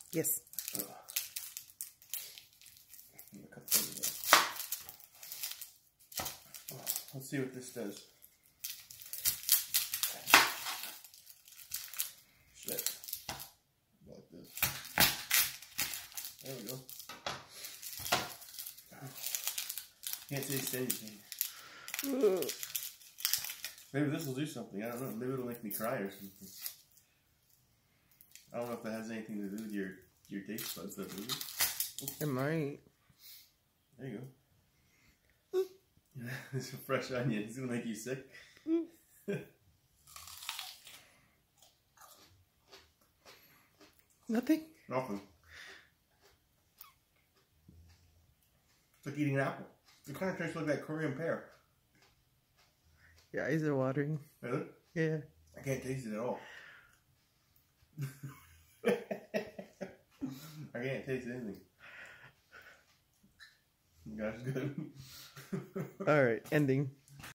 Yes. Let's see what this does. Shit. Like this. There we go. Can't taste anything. Maybe this will do something. I don't know. Maybe it'll make me cry or something. I don't know if that has anything to do with your taste buds, though, does it? It might. There you go. This is a fresh onion. It's gonna make you sick. Nothing? Nothing. It's like eating an apple. It kind of tastes like that Korean pear. Your eyes are watering. Really? Yeah. I can't taste it at all. I can't taste anything. That's good. Alright, ending.